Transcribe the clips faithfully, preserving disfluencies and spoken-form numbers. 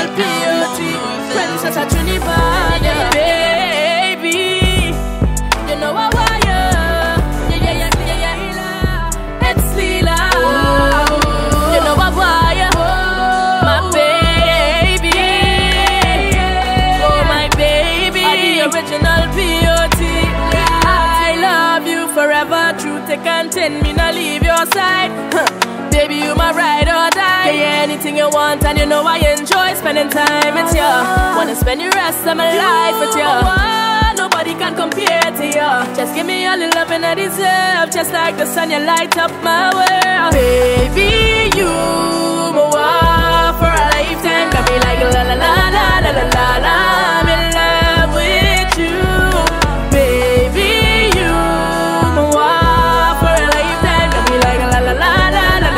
beauty, princess of Trinidad, yeah. Baby, you know I want you. Yeah, yeah, yeah, yeah, yeah. It's Lila. You know I want you, my baby. Oh, my baby, the original beauty. I love you forever, through thick and thin, me not leave your side. Huh. Baby, you my ride or die. Yeah, anything you want, and you know I enjoy spending time with you. Wanna spend the rest of my life with you. Nobody can compare to you. Just give me all the loving I deserve, just like the sun, you light up my world. Baby, you my wife for a lifetime. Got me like la la la la la la la la. I'm in love with you. Baby, you my wife for a lifetime. Got me like la la la la.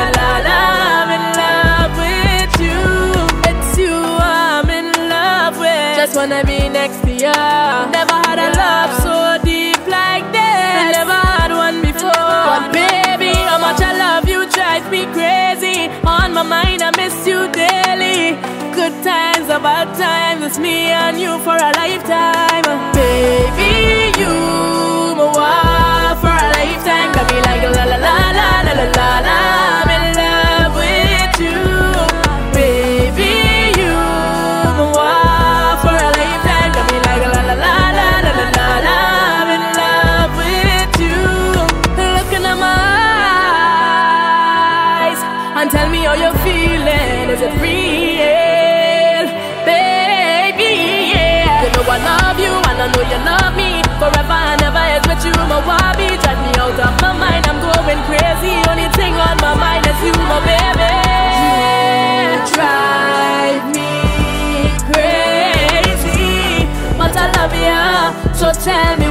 Just wanna be next to you. Never had a love so deep like this. Never had one before. But baby, how much I love you drives me crazy. On my mind, I miss you daily. Good times or bad times, it's me and you for a lifetime. Baby, you my wife for a lifetime. Got me like la la la la la la la la. I'm in love with you. Baby, you my wife. And tell me how you're feeling, is it real? Baby, yeah. You know I love you and I know you love me. Forever and ever is with you, my wabi. Drive me out of my mind, I'm going crazy. Only thing on my mind is you, my baby. You drive me crazy, but I love you, so tell me